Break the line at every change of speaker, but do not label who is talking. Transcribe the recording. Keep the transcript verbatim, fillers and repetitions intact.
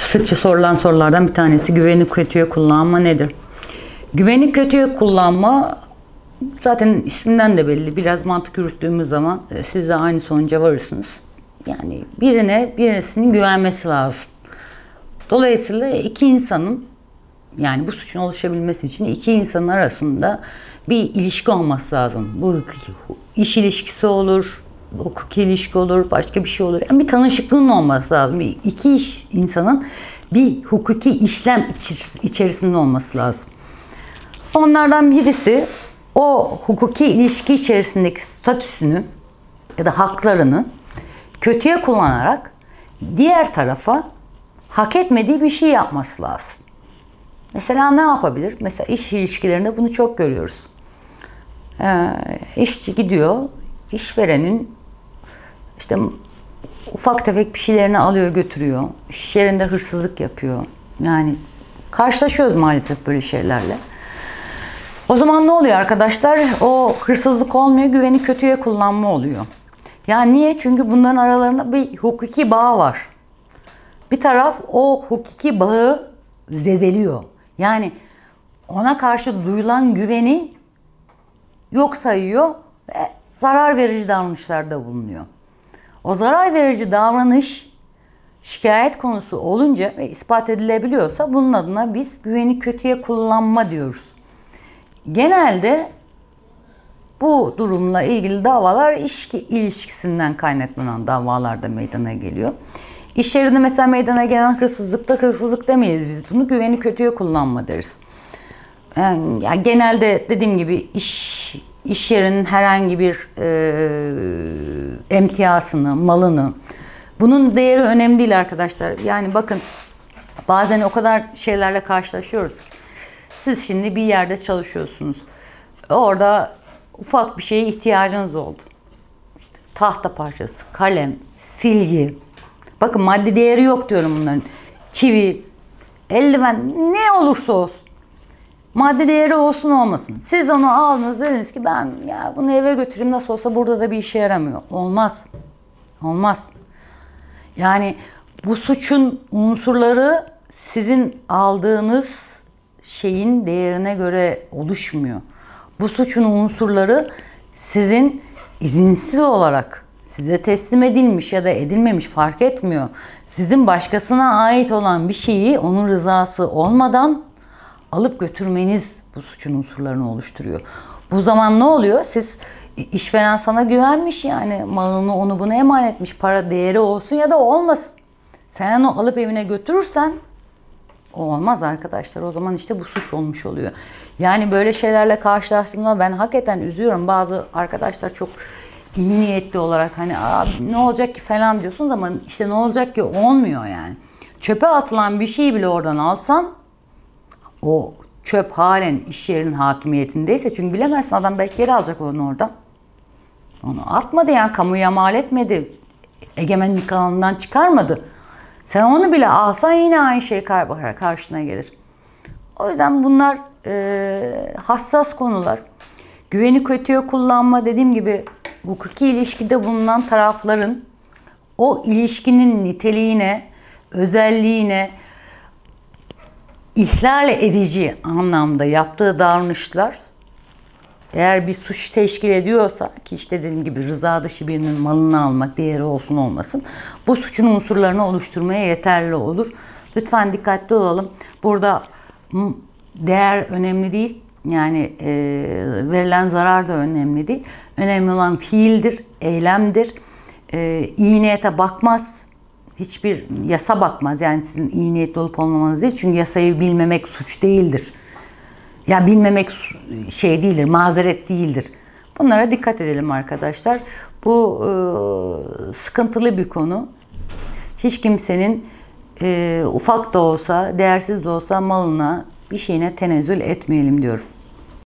sıkça sorulan sorulardan bir tanesi güveni kötüye kullanma nedir? Güveni kötüye kullanma zaten isminden de belli. Biraz mantık yürüttüğümüz zaman siz de aynı sonuca varırsınız. Yani birine birisinin güvenmesi lazım. Dolayısıyla iki insanın, yani bu suçun oluşabilmesi için iki insanın arasında bir ilişki olması lazım. Bu iş ilişkisi olur, hukuki ilişki olur, başka bir şey olur. Yani bir tanışıklığın olması lazım. Bir, iki iş, insanın bir hukuki işlem içerisinde olması lazım. Onlardan birisi o hukuki ilişki içerisindeki statüsünü ya da haklarını kötüye kullanarak diğer tarafa hak etmediği bir şey yapması lazım. Mesela ne yapabilir? Mesela iş ilişkilerinde bunu çok görüyoruz. Ee, işçi gidiyor, işverenin işte ufak tefek bir şeylerini alıyor götürüyor. İş yerinde hırsızlık yapıyor. Yani karşılaşıyoruz maalesef böyle şeylerle. O zaman ne oluyor arkadaşlar? O hırsızlık olmuyor, güveni kötüye kullanma oluyor. Yani niye? Çünkü bunların aralarında bir hukuki bağ var. Bir taraf o hukuki bağı zedeliyor. Yani ona karşı duyulan güveni yok sayıyor ve zarar verici davranışlarda bulunuyor. O zarar verici davranış şikayet konusu olunca ve ispat edilebiliyorsa bunun adına biz güveni kötüye kullanma diyoruz. Genelde bu durumla ilgili davalar iş ilişkisinden kaynaklanan davalarda meydana geliyor. İş yerinde mesela meydana gelen hırsızlıkta hırsızlık demeyiz biz. Bunu güveni kötüye kullanma deriz. Yani, yani genelde dediğim gibi iş iş yerinin herhangi bir e, emtiyasını, malını, bunun değeri önemli değil arkadaşlar. Yani bakın bazen o kadar şeylerle karşılaşıyoruz ki. Siz şimdi bir yerde çalışıyorsunuz. Orada ufak bir şeye ihtiyacınız oldu. İşte tahta parçası, kalem, silgi. Bakın maddi değeri yok diyorum bunların. Çivi, eldiven, ne olursa olsun. Maddi değeri olsun olmasın. Siz onu aldınız, dediniz ki ben ya bunu eve götüreyim, nasıl olsa burada da bir işe yaramıyor. Olmaz. Olmaz. Yani bu suçun unsurları sizin aldığınız şeyin değerine göre oluşmuyor. Bu suçun unsurları sizin izinsiz olarak size teslim edilmiş ya da edilmemiş fark etmiyor. Sizin başkasına ait olan bir şeyi onun rızası olmadan alıp götürmeniz bu suçun unsurlarını oluşturuyor. Bu zaman ne oluyor? Siz işveren sana güvenmiş, yani malını onu buna emanet etmiş, para değeri olsun ya da olmasın. Sen onu alıp evine götürürsen o olmaz arkadaşlar. O zaman işte bu suç olmuş oluyor. Yani böyle şeylerle karşılaştığımda ben hakikaten üzüyorum. Bazı arkadaşlar çok iyi niyetli olarak hani ne olacak ki falan diyorsunuz ama işte ne olacak ki olmuyor yani. Çöpe atılan bir şeyi bile oradan alsan o çöp halen iş yerinin hakimiyetindeyse, çünkü bilemezsin adam belki geri alacak onu oradan. Onu atmadı yani, kamuya mal etmedi. Egemenlik alanından çıkarmadı. Sen onu bile alsan yine aynı şey karşına gelir. O yüzden bunlar e, hassas konular. Güveni kötüye kullanma, dediğim gibi hukuki ilişkide bulunan tarafların o ilişkinin niteliğine, özelliğine ihlal edici anlamda yaptığı davranışlar eğer bir suç teşkil ediyorsa, ki işte dediğim gibi rıza dışı birinin malını almak, değeri olsun olmasın, bu suçun unsurlarını oluşturmaya yeterli olur. Lütfen dikkatli olalım. Burada değer önemli değil. Yani e, verilen zarar da önemli değil. Önemli olan fiildir, eylemdir. E, iyi niyete bakmaz. Hiçbir yasa bakmaz. Yani sizin iyi niyetli olup olmamanız değil. Çünkü yasayı bilmemek suç değildir. Ya bilmemek şey değildir, mazeret değildir. Bunlara dikkat edelim arkadaşlar. Bu e, sıkıntılı bir konu. Hiç kimsenin e, ufak da olsa, değersiz de olsa malına, bir şeyine tenezzül etmeyelim diyorum.